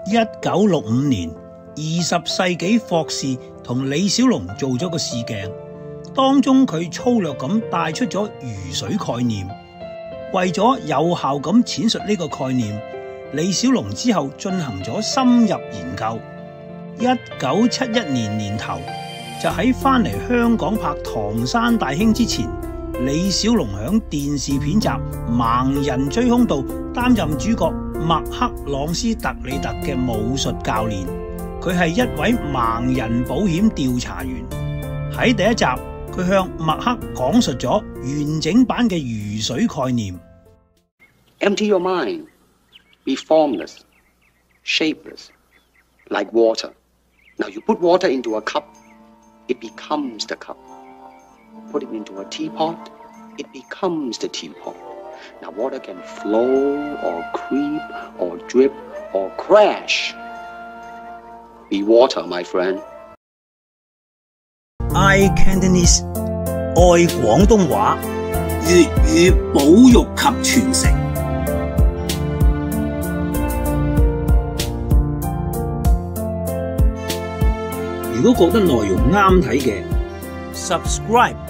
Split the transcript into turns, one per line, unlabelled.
1965年，20世紀霍士同李小龍做咗個試鏡，當中佢粗略咁帶出咗魚水概念。為咗有效咁闡述呢個概念，李小龍之後進行咗深入研究。1971年年頭，就喺返嚟香港拍《唐山大兄》之前，李小龍響電視片集《盲人追兇》度擔任主角麥克朗斯特里特嘅武術教練。佢係一位盲人保險調查員。喺第一集，佢向麥克講述咗完整版嘅魚水概念。
Empty your mind. Be formless, shapeless, like water. Now you put water into a cup, it becomes the cup. Put it into a teapot, it becomes the teapot. Now water can flow or creep or drip or crash. Be water, my friend.
I Cantonese 愛廣東話，粵語保育及傳承。如果覺得內容啱睇嘅 ，subscribe